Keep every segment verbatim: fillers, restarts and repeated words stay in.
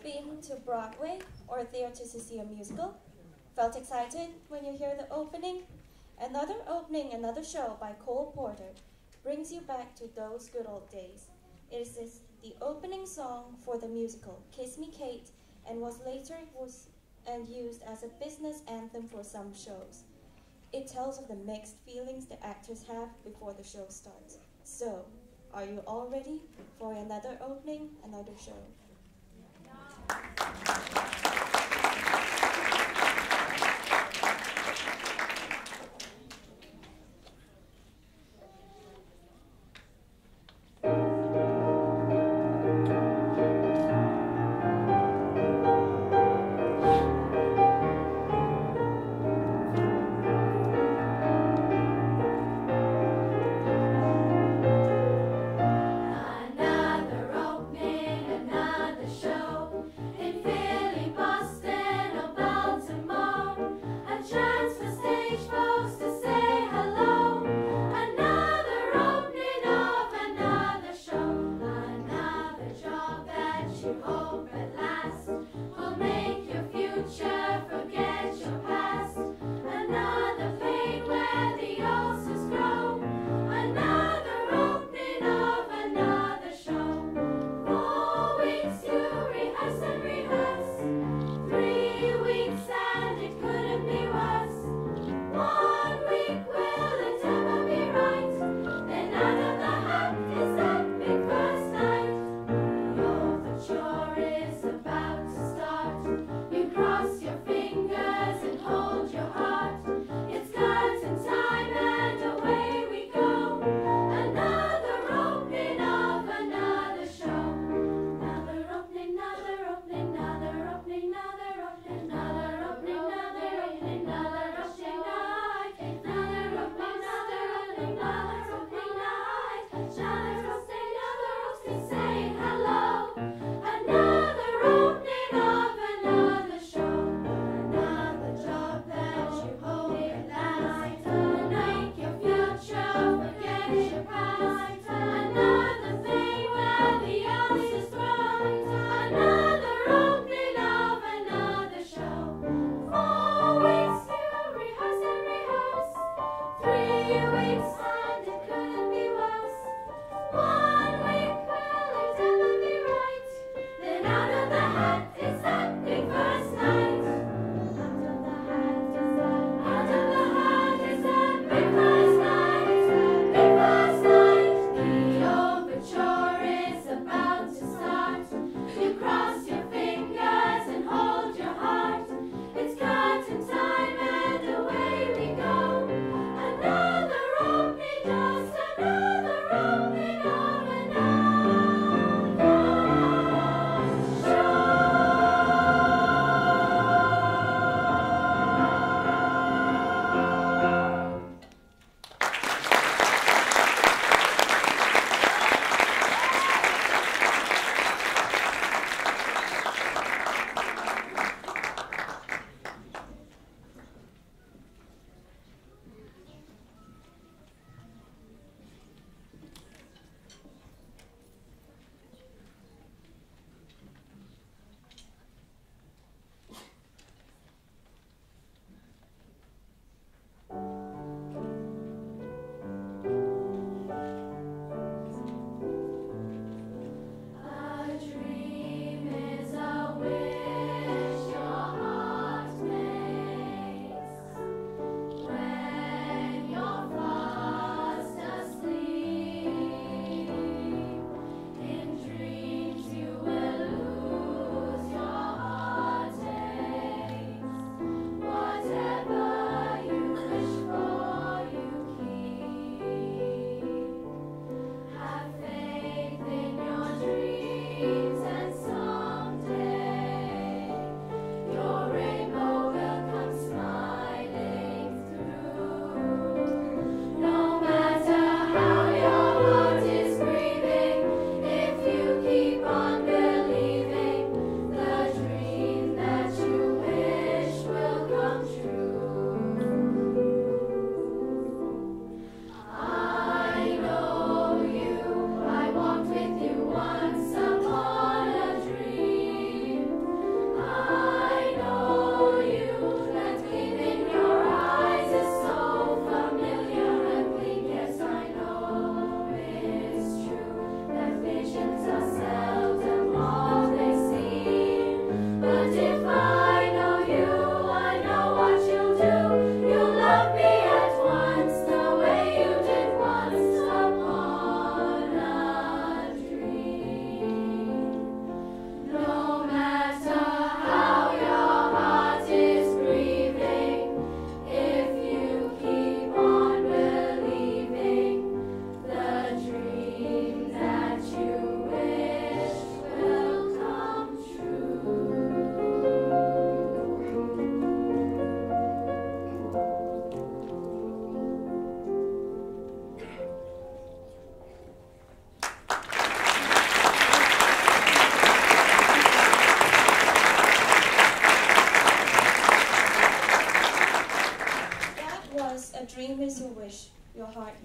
been to Broadway or a theater to see a musical? Felt excited when you hear the opening? Another opening, another show by Cole Porter brings you back to those good old days. It is this, the opening song for the musical Kiss Me Kate, and was later was and used as a business anthem for some shows. It tells of the mixed feelings the actors have before the show starts. So, are you all ready for another opening, another show? Three weeks and it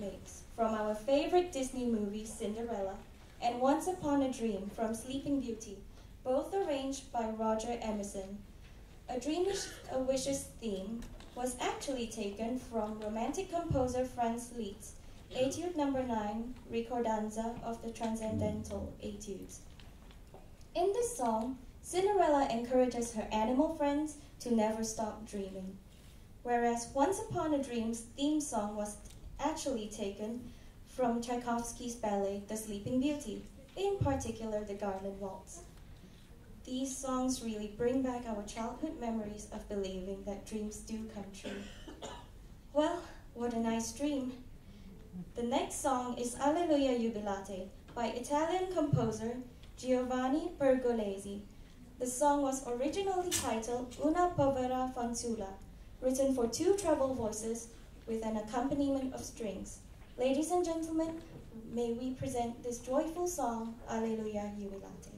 takes from our favorite Disney movies, Cinderella, and Once Upon a Dream from Sleeping Beauty, both arranged by Roger Emerson. A Dream a Wishes theme was actually taken from romantic composer Franz Liszt's Etude number nine, Ricordanza of the Transcendental Etudes. In this song, Cinderella encourages her animal friends to never stop dreaming, whereas Once Upon a Dream's theme song was actually taken from Tchaikovsky's ballet, The Sleeping Beauty, in particular the Garland Waltz. These songs really bring back our childhood memories of believing that dreams do come true. Well, what a nice dream. The next song is Alleluia Jubilate by Italian composer Giovanni Pergolesi. The song was originally titled Una povera fanciulla, written for two treble voices with an accompaniment of strings. Ladies and gentlemen, may we present this joyful song, Alleluia Jubilate.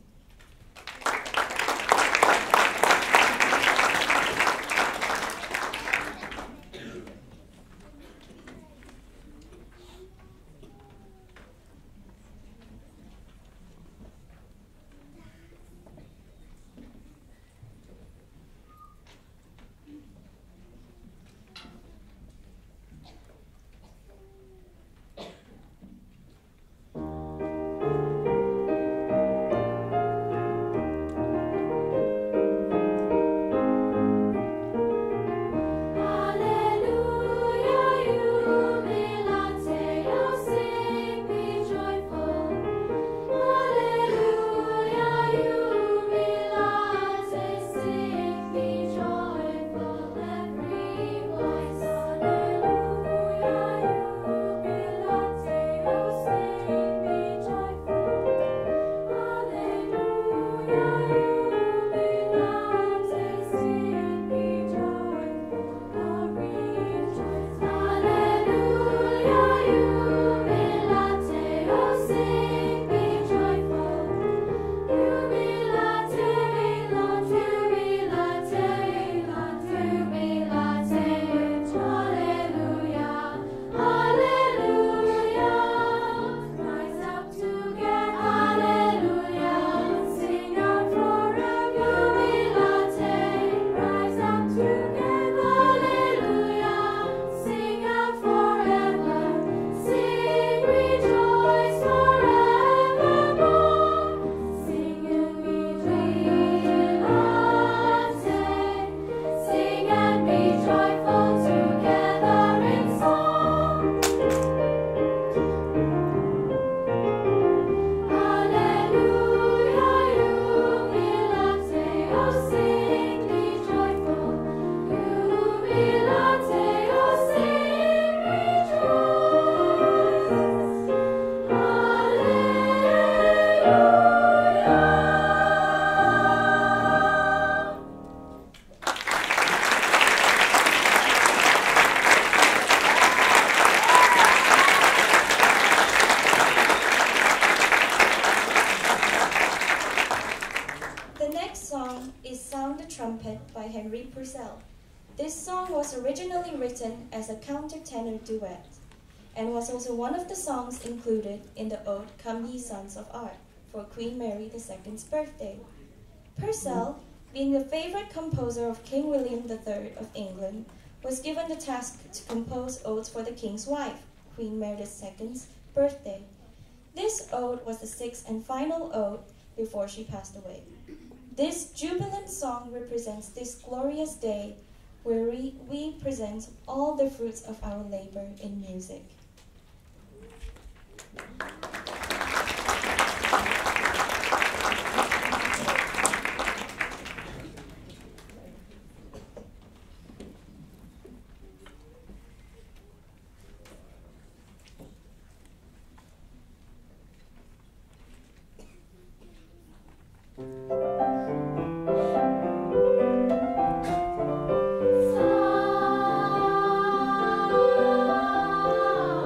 This song was originally written as a countertenor duet and was also one of the songs included in the ode Come Ye Sons of Art for Queen Mary the Second's birthday. Purcell, being the favorite composer of King William the Third of England, was given the task to compose odes for the king's wife, Queen Mary the Second's birthday. This ode was the sixth and final ode before she passed away. This jubilant song represents this glorious day where we, we present all the fruits of our labor in music. Sa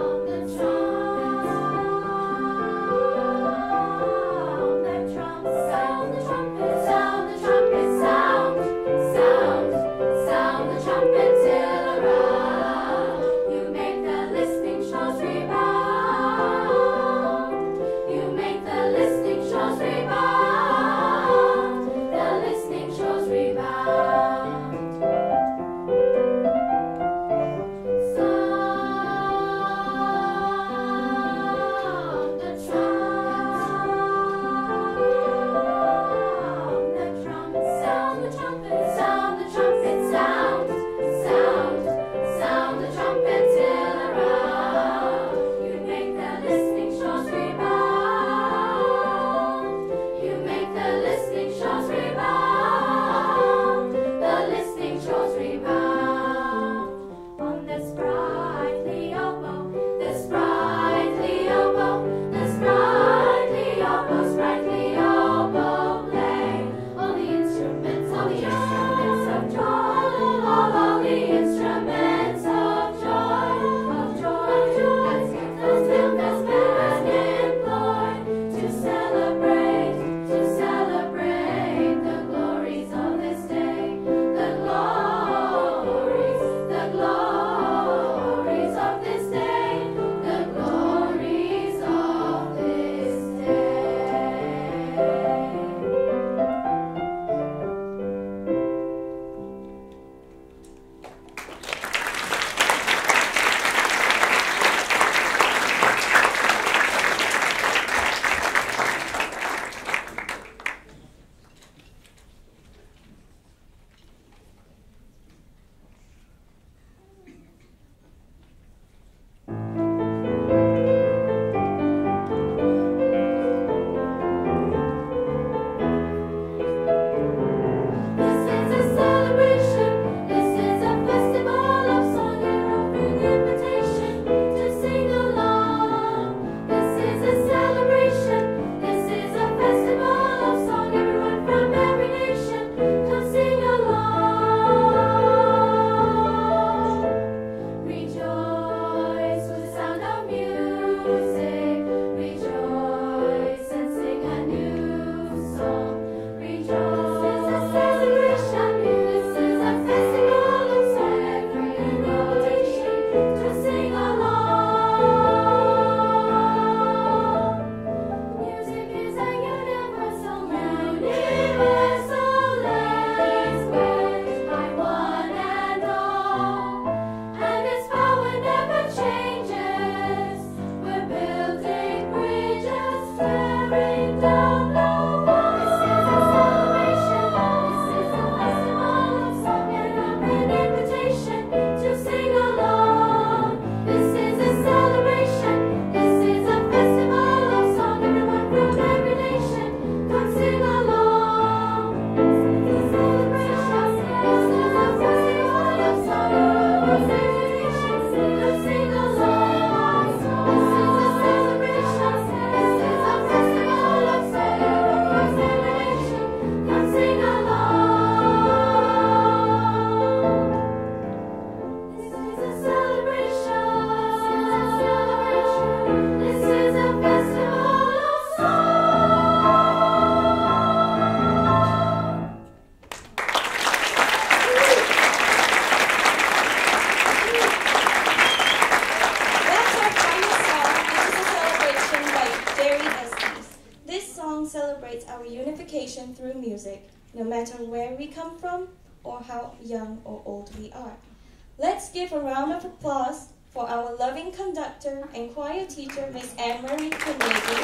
celebrates our unification through music, no matter where we come from or how young or old we are. Let's give a round of applause for our loving conductor and choir teacher, Miss Anne-Marie Carnegie,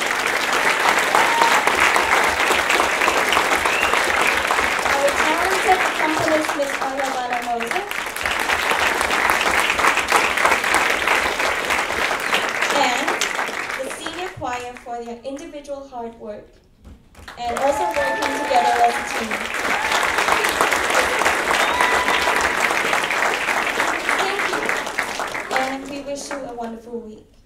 our talented accompanist, Miss Ayala Moses, and the senior choir for their individual hard work and also working together as a team. Thank you, and we wish you a wonderful week.